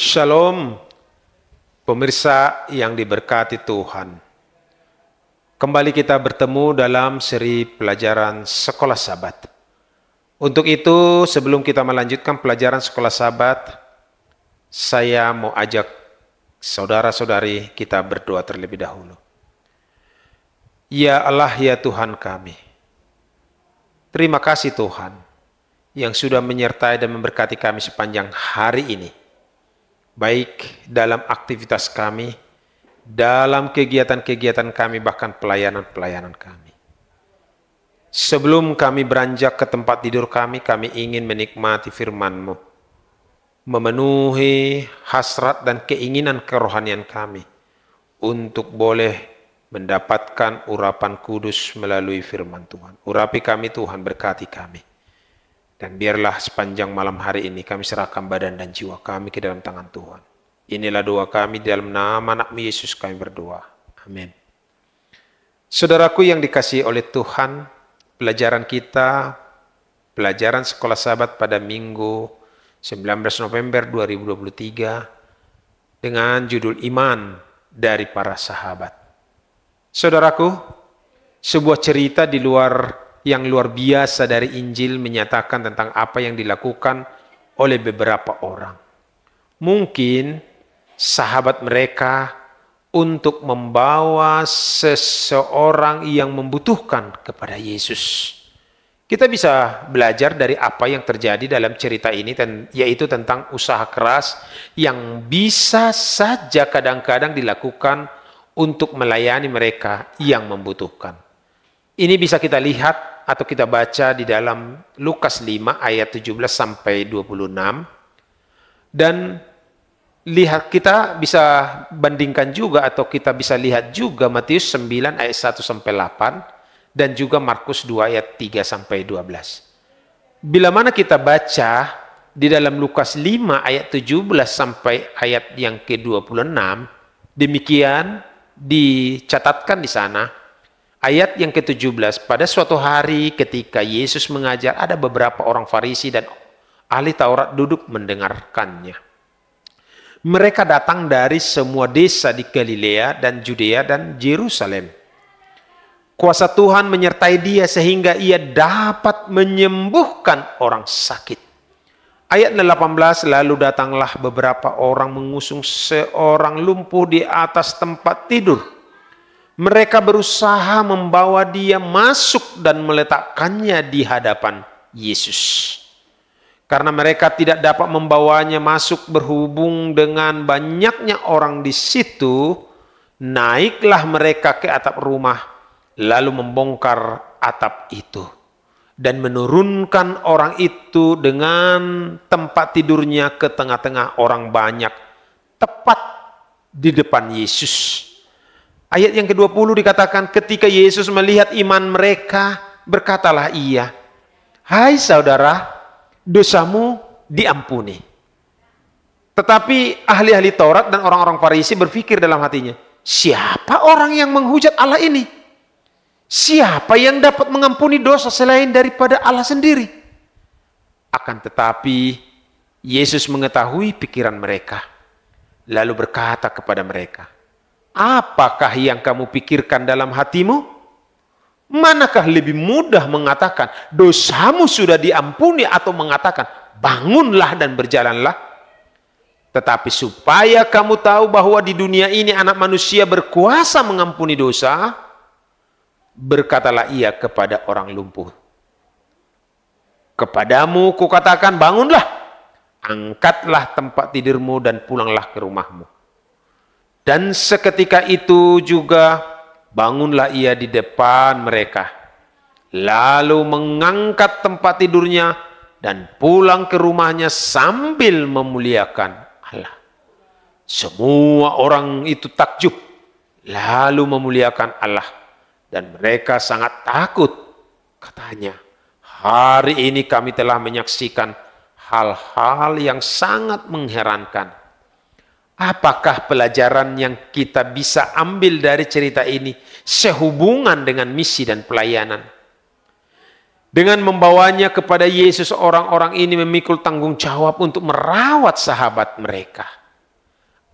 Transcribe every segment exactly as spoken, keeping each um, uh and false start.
Shalom, pemirsa yang diberkati Tuhan. Kembali kita bertemu dalam seri pelajaran Sekolah Sabat. Untuk itu, sebelum kita melanjutkan pelajaran Sekolah Sabat, saya mau ajak saudara-saudari kita berdoa terlebih dahulu. Ya Allah, ya Tuhan kami, terima kasih Tuhan yang sudah menyertai dan memberkati kami sepanjang hari ini. Baik dalam aktivitas kami, dalam kegiatan-kegiatan kami, bahkan pelayanan-pelayanan kami. Sebelum kami beranjak ke tempat tidur kami, kami ingin menikmati firman-Mu, memenuhi hasrat dan keinginan kerohanian kami untuk boleh mendapatkan urapan kudus melalui firman Tuhan. Urapi kami Tuhan, berkati kami. Dan biarlah sepanjang malam hari ini kami serahkan badan dan jiwa kami ke dalam tangan Tuhan. Inilah doa kami dalam nama anak-Mu Yesus kami berdoa. Amin. Saudaraku yang dikasihi oleh Tuhan, pelajaran kita, pelajaran Sekolah Sabat pada Minggu sembilan belas November dua ribu dua puluh tiga dengan judul Iman dari Para Sahabat. Saudaraku, sebuah cerita di luar yang luar biasa dari Injil menyatakan tentang apa yang dilakukan oleh beberapa orang. Mungkin sahabat mereka untuk membawa seseorang yang membutuhkan kepada Yesus. Kita bisa belajar dari apa yang terjadi dalam cerita ini, yaitu tentang usaha keras yang bisa saja kadang-kadang dilakukan untuk melayani mereka yang membutuhkan. Ini bisa kita lihat atau kita baca di dalam Lukas lima ayat tujuh belas sampai dua puluh enam. Dan lihat, kita bisa bandingkan juga atau kita bisa lihat juga Matius sembilan ayat satu sampai delapan dan juga Markus dua ayat tiga sampai dua belas. Bila mana kita baca di dalam Lukas lima ayat tujuh belas sampai ayat yang ke dua puluh enam, demikian dicatatkan di sana. Ayat yang ke tujuh belas, pada suatu hari ketika Yesus mengajar, ada beberapa orang Farisi dan ahli Taurat duduk mendengarkannya. Mereka datang dari semua desa di Galilea dan Judea dan Yerusalem. Kuasa Tuhan menyertai dia sehingga ia dapat menyembuhkan orang sakit. Ayat delapan belas, lalu datanglah beberapa orang mengusung seorang lumpuh di atas tempat tidur. Mereka berusaha membawa dia masuk dan meletakkannya di hadapan Yesus. Karena mereka tidak dapat membawanya masuk berhubung dengan banyaknya orang di situ, naiklah mereka ke atap rumah, lalu membongkar atap itu dan menurunkan orang itu dengan tempat tidurnya ke tengah-tengah orang banyak, tepat di depan Yesus. Ayat yang ke dua puluh dikatakan, ketika Yesus melihat iman mereka, berkatalah ia, "Hai saudara, dosamu diampuni." Tetapi ahli-ahli Taurat dan orang-orang Farisi berpikir dalam hatinya, siapa orang yang menghujat Allah ini? Siapa yang dapat mengampuni dosa selain daripada Allah sendiri? Akan tetapi Yesus mengetahui pikiran mereka, lalu berkata kepada mereka, "Apakah yang kamu pikirkan dalam hatimu? Manakah lebih mudah mengatakan, dosamu sudah diampuni, atau mengatakan, bangunlah dan berjalanlah? Tetapi supaya kamu tahu bahwa di dunia ini anak manusia berkuasa mengampuni dosa, berkatalah ia kepada orang lumpuh, kepadamu kukatakan, bangunlah, angkatlah tempat tidurmu dan pulanglah ke rumahmu. Dan seketika itu juga bangunlah ia di depan mereka, lalu mengangkat tempat tidurnya dan pulang ke rumahnya sambil memuliakan Allah. Semua orang itu takjub, lalu memuliakan Allah, dan mereka sangat takut. Katanya, hari ini kami telah menyaksikan hal-hal yang sangat mengherankan. Apakah pelajaran yang kita bisa ambil dari cerita ini sehubungan dengan misi dan pelayanan? Dengan membawanya kepada Yesus, orang-orang ini memikul tanggung jawab untuk merawat sahabat mereka.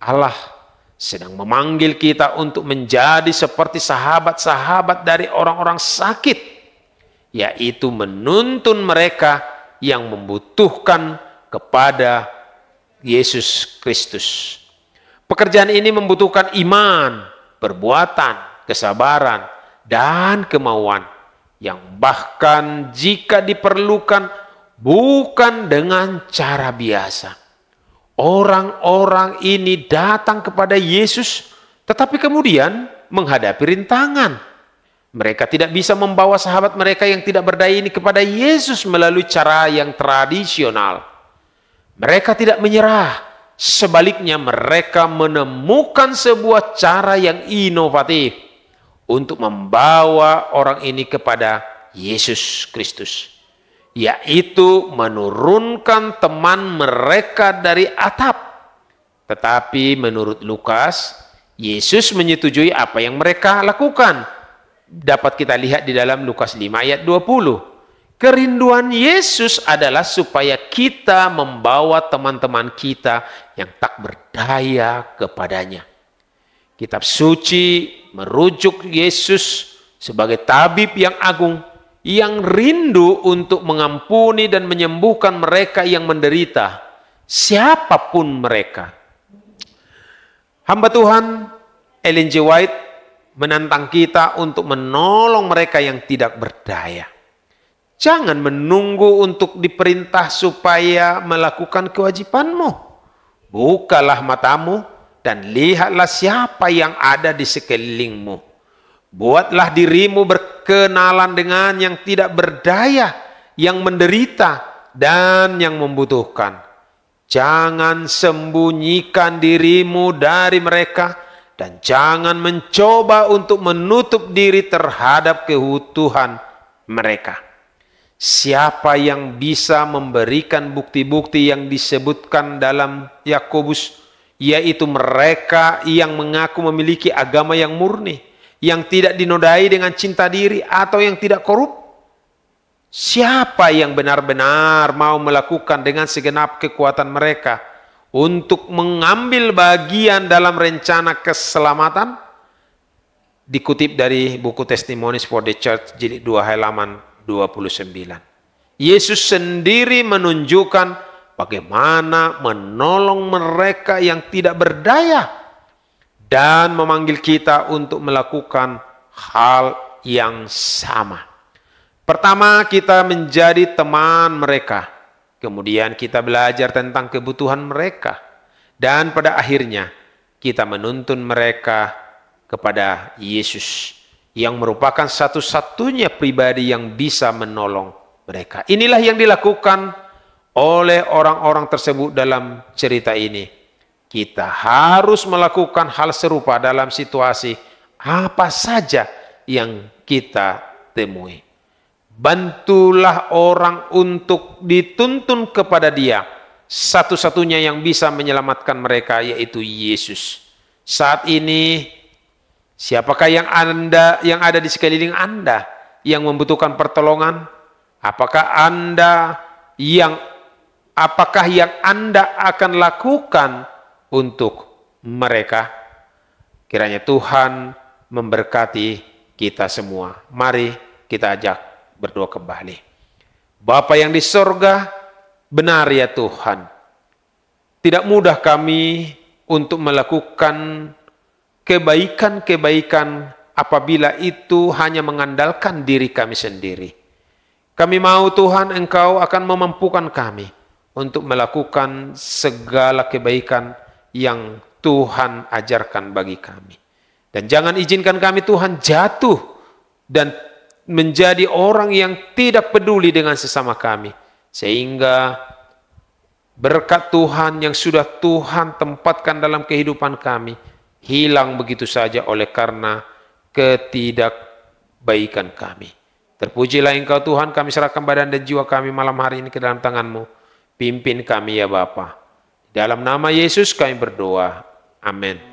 Allah sedang memanggil kita untuk menjadi seperti sahabat-sahabat dari orang-orang sakit, yaitu menuntun mereka yang membutuhkan kepada Yesus Kristus. Pekerjaan ini membutuhkan iman, perbuatan, kesabaran, dan kemauan yang bahkan jika diperlukan bukan dengan cara biasa. Orang-orang ini datang kepada Yesus, tetapi kemudian menghadapi rintangan. Mereka tidak bisa membawa sahabat mereka yang tidak berdaya ini kepada Yesus melalui cara yang tradisional. Mereka tidak menyerah. Sebaliknya mereka menemukan sebuah cara yang inovatif untuk membawa orang ini kepada Yesus Kristus, yaitu menurunkan teman mereka dari atap. Tetapi menurut Lukas, Yesus menyetujui apa yang mereka lakukan. Dapat kita lihat di dalam Lukas lima ayat dua puluh. Kerinduan Yesus adalah supaya kita membawa teman-teman kita yang tak berdaya kepadanya. Kitab suci merujuk Yesus sebagai tabib yang agung, yang rindu untuk mengampuni dan menyembuhkan mereka yang menderita, siapapun mereka. Hamba Tuhan Ellen G. White menantang kita untuk menolong mereka yang tidak berdaya. Jangan menunggu untuk diperintah supaya melakukan kewajibanmu. Bukalah matamu dan lihatlah siapa yang ada di sekelilingmu. Buatlah dirimu berkenalan dengan yang tidak berdaya, yang menderita, dan yang membutuhkan. Jangan sembunyikan dirimu dari mereka, dan jangan mencoba untuk menutup diri terhadap kebutuhan mereka. Siapa yang bisa memberikan bukti-bukti yang disebutkan dalam Yakobus, yaitu mereka yang mengaku memiliki agama yang murni, yang tidak dinodai dengan cinta diri atau yang tidak korup? Siapa yang benar-benar mau melakukan dengan segenap kekuatan mereka untuk mengambil bagian dalam rencana keselamatan? Dikutip dari buku Testimonies for the Church jilid dua halaman dua puluh sembilan. Yesus sendiri menunjukkan bagaimana menolong mereka yang tidak berdaya dan memanggil kita untuk melakukan hal yang sama. Pertama, kita menjadi teman mereka. Kemudian kita belajar tentang kebutuhan mereka. Dan pada akhirnya kita menuntun mereka kepada Yesus, yang merupakan satu-satunya pribadi yang bisa menolong mereka. Inilah yang dilakukan oleh orang-orang tersebut dalam cerita ini. Kita harus melakukan hal serupa dalam situasi apa saja yang kita temui. Bantulah orang untuk dituntun kepada Dia. Satu-satunya yang bisa menyelamatkan mereka yaitu Yesus. Saat ini, siapakah yang Anda yang ada di sekeliling Anda yang membutuhkan pertolongan? Apakah Anda yang apakah yang Anda akan lakukan untuk mereka? Kiranya Tuhan memberkati kita semua. Mari kita ajak berdoa kembali. Bapa yang di sorga, benar ya Tuhan, tidak mudah kami untuk melakukan kebaikan-kebaikan apabila itu hanya mengandalkan diri kami sendiri. Kami mau Tuhan Engkau akan memampukan kami untuk melakukan segala kebaikan yang Tuhan ajarkan bagi kami. Dan jangan izinkan kami Tuhan jatuh dan menjadi orang yang tidak peduli dengan sesama kami. Sehingga berkat Tuhan yang sudah Tuhan tempatkan dalam kehidupan kami hilang begitu saja oleh karena ketidakbaikan kami. Terpujilah Engkau Tuhan, kami serahkan badan dan jiwa kami malam hari ini ke dalam tangan-Mu. Pimpin kami ya Bapa. Dalam nama Yesus kami berdoa. Amin.